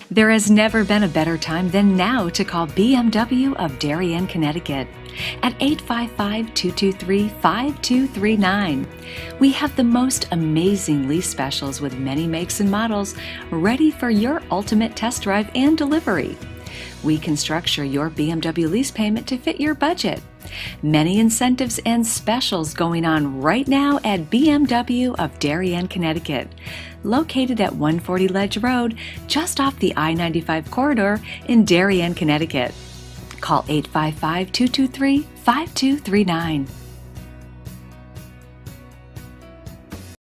There has never been a better time than now to call BMW of Darien, Connecticut at 855-223-5239. We have the most amazing lease specials with many makes and models ready for your ultimate test drive and delivery. We can structure your BMW lease payment to fit your budget. Many incentives and specials going on right now at BMW of Darien, Connecticut, located at 140 Ledge Road, just off the I-95 corridor in Darien, Connecticut. Call 855-223-5239.